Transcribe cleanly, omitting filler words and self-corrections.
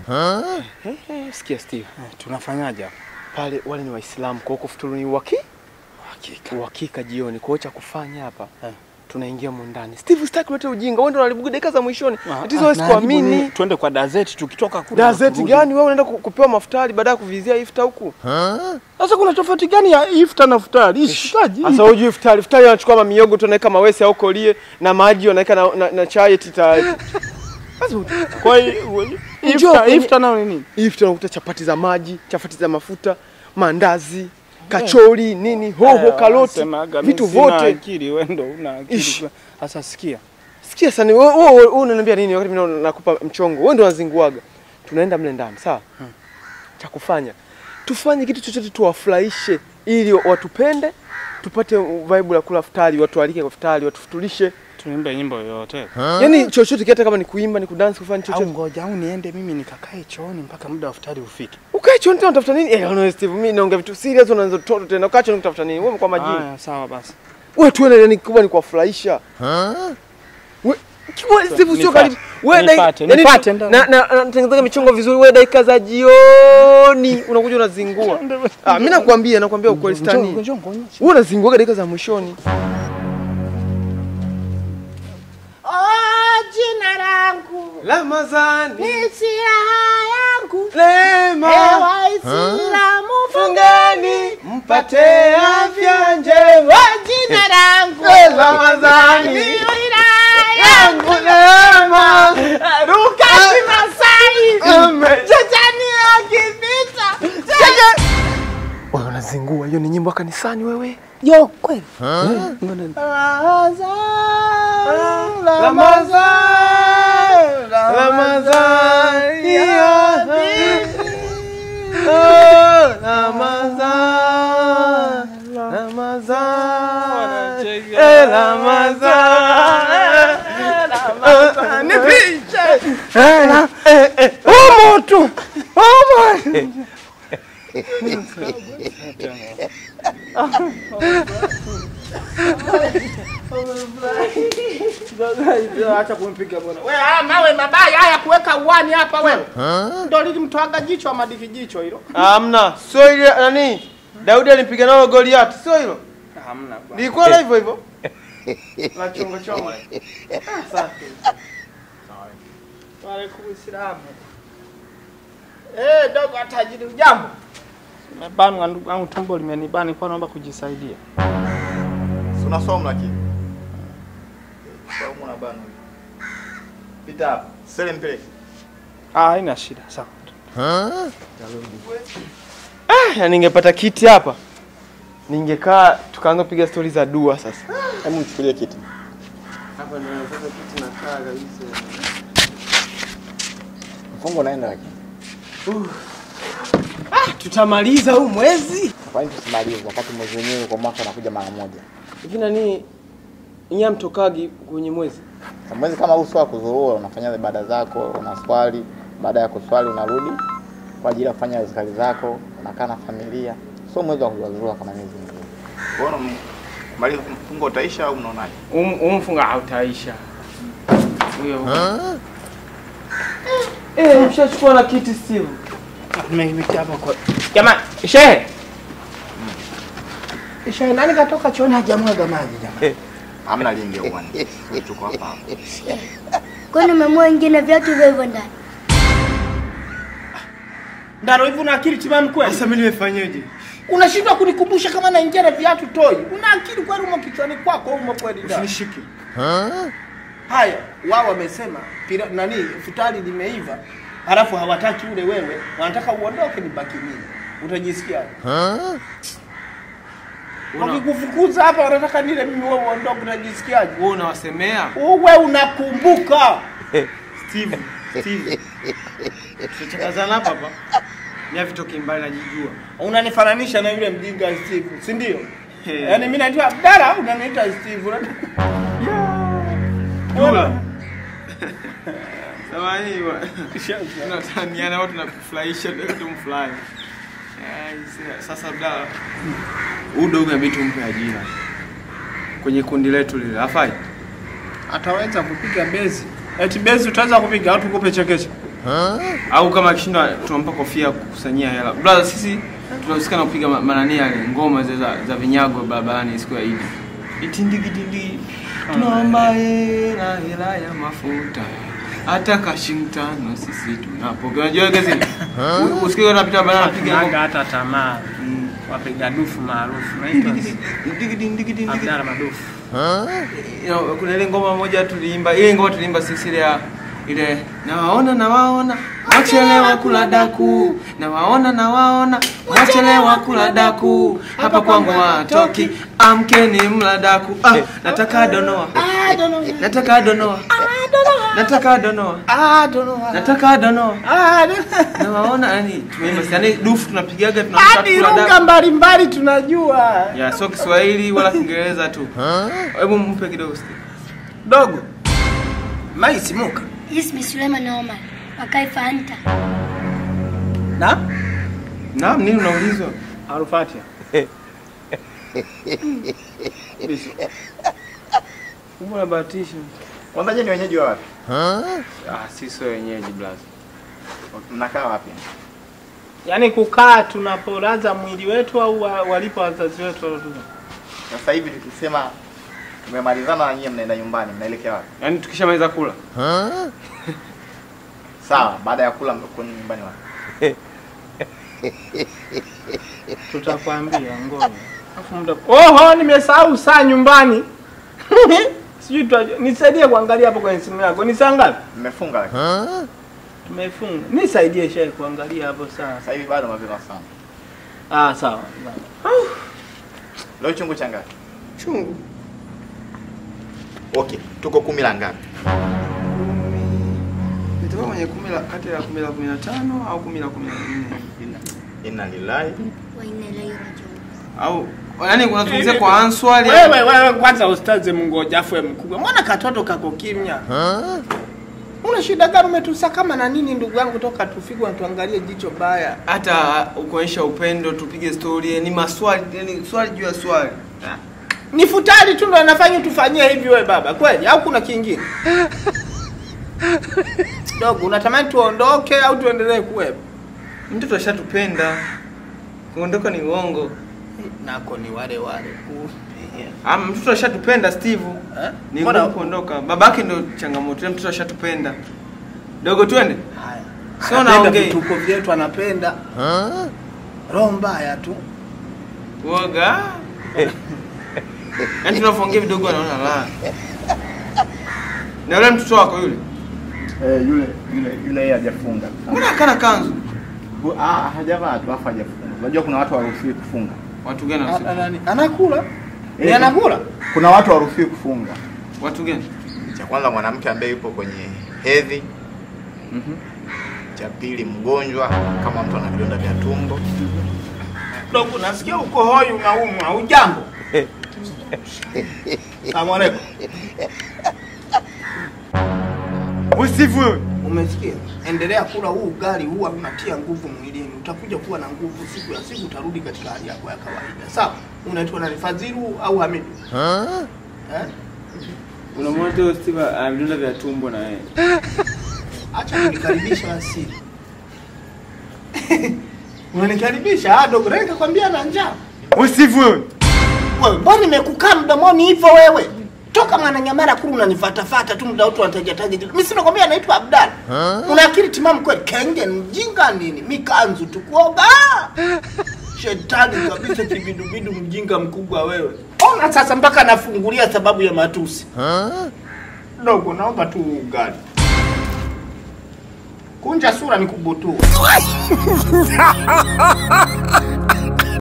Sikia Steve. Tunafanyaje hapa? Pale wale ni Waislamu, kwa kufuturu ni uhakika jioni. Kwa cha kufanya hapa, tunaingia ndani. Steve, sitaki kuleta ujinga. Wewe ndio unalibuga dakika za mwishoni. Tatizo wewe sikuamini. Twende kwa gazeti tukitoka kule. Gazeti gani wewe unaenda kupewa maftari baada ya kuvizia iftar huku? Sasa kuna tofauti gani ya iftar na futari? Ishikaji. Sasa hujui iftar anachukua mamiogo tunaweka mawese au kolie na maji wanaweka na chai tita. Kwa hiyo iftar na nini? Iftar unakuta chapati za maji, chapati za mafuta, mandazi, kachori, nini, hoho, karoti, vitu vote. Akili wewe ndio una akili. Sasa sikia sana wewe unaniambia nini wakati mimi nakupa mchongo? Wewe ndio unazinguaga. Tunaenda mle ndani, sawa? Cha kufanya, tufanye kitu chochote tuwafurahishe ili watupende, tupate vibe la kula futari, watu walike kwa futari, watufutulishe. Tunaimba nyimbo yoyote. Yaani chochote kiata kama ni kuimba, ni kudance, kufanya chochote. Au ngoja au niende mimi nikakae chooni mpaka muda wa futari ufike. Ukae chooni tena utafuta nini? No Steve, mimi naongea vitu serious unaanza toto tena. Ukae chooni utafuta nini? Wewe kwa majini. Haya sawa basi. Wewe tu yani kubwa ni kuwafurahisha. Wewe kiwa Steve sio karibu. Wewe nipate na natengeneza michongo vizuri. Wewe dakika za jioni unakuja unazingua. Mimi nakwambia ukweli stani. Wewe unazingua dakika za mwishoni. Jina langu Ramadhani ni silaha yangu. Lema Waislamu fungeni mpate afya njema. Jina langu Ramadhani ni wilaya yangu. Lema Ruka Kimasai Jajani akipita. Wewe unazingua, hiyo ni nyimbo kanisani wewe. Yo kweli. Ramadhan ya Ramadhan nipiche moto Acha kumpiga bwana. Wewe mawe mabaya haya kuweka uani hapa wewe. Ndio lilimtoaga jicho ama diki jicho hilo? Hamna. Sio ile nani? Daudi alimpiga nalo Goliath, sio hilo? Hamna bwana. Nilikuwa hivyo hivyo. La chongo. Asante. Wa alaikum salaam. Dogo atajiri ujambo. Nimebanwa ndugu yangu, tumbo limenibani, kwa naomba kujisaidia. Unasoma lakini. Saumu na bana. Pita hapa. Sele mpeleke. Haina shida, sawa. Ningepata kiti hapa. Ningekaa tukaanza kupiga stori za dua sasa. Hebu nichukulie kiti. Hapa ndio sasa kiti nakaa kabisa. Mfungo naenda lakini. Tutamaliza huu mwezi. Kwa nini tusimalize wakati mwezi wenyewe kwa mwaka unakuja mara moja? Hivi nani nyinyi mtokagi kwenye mwezi? Mwezi kama huu sio kuzurura, unafanya ibada zako, unaswali, baada ya kuswali unarudi kwa ajili ya kufanya zikali zako, unakaa na familia. Sio mwezi wa kuzurura kama mwezi mwingine. Bora maliza mfungo utaisha au unaonaje? Mfungo hautaisha. Huyo. Mshachukua na kiti Steve. Nimeiweka hapa kwa. Jamani, shehe. Shehe nani katoka chooni hajamwaga maji jamani? Hamna linge uani. Tuko hapa. Kwani umemua wengine viatu hivyo ndani? Ndaro hivi una akili timamu kweli? Sasa mimi nimefanyaje? Unashindwa kunikumbusha kama naingia na viatu toi. Una akili kweli umo kichwani kwako umo kweli ndani? Usinishike. Haya, wao wamesema futari limeiva. Halafu hawataki ule wewe, wanataka uondoke nibaki mimi. Utajisikia? Wakikufukuza hapa wanataka nile mimi wewe uondoke, utajisikiaje? Wewe unawasemea? Wewe unakumbuka. Steve. Tuchakazana hapa. Mimi vitoki mbali najijua. Unanifananisha na yule mjinga Steve, si ndio? Yaani mimi naitwa Abdalla, unaniita Steve. Dula. Samahani bwana. Tunataniana watu tunakufurahisha ndio tumfurahi. Sasa Abdalla. Udogo inabidi tumpe ajira. Kwenye kundi letu lile. Hafai. Ataweza kupiga bezi. Eti bezi utaweza kupiga au tukupe chekeche? Au kama akishinda tunampa kofia kukusanyia hela. Brother, sisi tunahusika na kupiga manani yale ngoma za vinyago barabarani siku ya Eid. Itindigidindi. Tunaomba hela ya mafuta. Hata kashintano sisi tunapokea. Unajua kazi? Usikie unapita bana anapiga hata tamaa. Wapiga dufu maarufu naitwa Ndaro madufu. Kuna ile ngoma moja tuliimba, ile ngoma tuliimba sisi ile nawaona wachelewa kula daku, nawaona wachelewa kula daku, hapa kwangu watoki, amkeni mla daku. Nataka donoa nawaona yani tumeimba yani dufu tunapigaga tunataka kula daku mbalimbali tunajua. Ya sio Kiswahili wala Kiingereza tu. Hebu mpe kidogo dogo. Maisi muka. Yes, Miss Suleiman Omar. Wakai Fanta. Naam, nini unaulizwa? Arufatia. Mbona bahatisha? Kwanza je, ni wenyeji wa wapi? Sisi wenyeji blaza. Mnakaa wapi? Yaani kukaa tunapolaza mwili wetu au walipo wazazi wetu walotuza. Sasa hivi tukisema tumemalizana na nyinyi mnaenda nyumbani, mnaelekea wapi? Yaani tukishamaliza kula. Sawa, baada ya kula mko nyumbani wapi? Tutakwambia ngoja. Alafu muda. Oho, nimesahau saa nyumbani. Sijui nisaidie kuangalia hapo kwenye simu yako. Ni saa ngapi? Mmefunga lakini. Tumefunga. Nisaidie shehe kuangalia hapo saa. Sasa hivi bado mapema sana. Sawa. Leo chungu cha ngapi? Chungu. Okay, tuko 10 la ngapi? Nitakuwa kwenye 10 kati ya 10 la 15 au 10 la 14. Inna lillahi Wa inna ilaihi rajiun. Au yani unazungumzia kwa answali. Wewe kwanza ustaze Mungu afwe mkubwa. Mbona katoto kako kimya? Una shida gani umetusa kama na nini ndugu yangu toka tufigwa tuangalie jicho baya. Hata ukuonyesha upendo tupige story ni maswali yani swali juu ya swali. Ni futari tu ndo anafanya tufanyie hivi wewe baba. Kweli au kuna kingine? Dogo unatamani tuondoke au tuendelee kuwepo? Mtoto ashatupenda. Kuondoka ni uongo. Nako ni wale. Mtoto ashatupenda Steve. Ni ngumu kuondoka. Babake ndo changamoto. Mtoto ashatupenda. Dogo twende? Haya. Sio naongea. Tuko vyetu anapenda. Roho mbaya tu. Woga. Yaani tunapoongea vidogo anaona la. Na yule mtoto wako yule? Yule yeye hajafunga. Mbona kana kanzu? Hajavaa tu afa hajafunga. Unajua kuna watu hawaruhusiwi kufunga. Watu gani hawaruhusiwi? Anakula? Ni anakula? Kuna watu hawaruhusiwi kufunga. Watu gani? Cha kwanza mwanamke ambaye yupo kwenye hedhi. Cha pili mgonjwa kama mtu ana vidonda vya tumbo. Dogo nasikia uko hoi unaumwa, hujambo? Asalamu alaykum. Usifu. Umesikia? Endelea kula huu ugali, huu unatia nguvu mwilini. Utakuja kuwa na nguvu siku ya siku, utarudi katika hali yako ya kawaida. Sawa? Unaitwa nani, Fadhilu au Hamidu? Unamwona Steve vidonda vya tumbo na yeye. Acha kunikaribisha asili. Unanikaribisha dogo, reka kwambia na njaa. Usifu. Wewe mbona nimekukaa mdomoni hivyo wewe? Toka Mwananyamala kuru unanifuata tu muda wote unataja. Mimi si nakwambia anaitwa Abdalla. Una akili timamu kweli? Kenge mjinga nini? Mikanzu tu kuoga. Shetani kabisa kibidubidu mjinga mkubwa wewe. Ona sasa mpaka nafungulia sababu ya matusi. Dogo naomba tu ugali. Kunja sura nikubutua.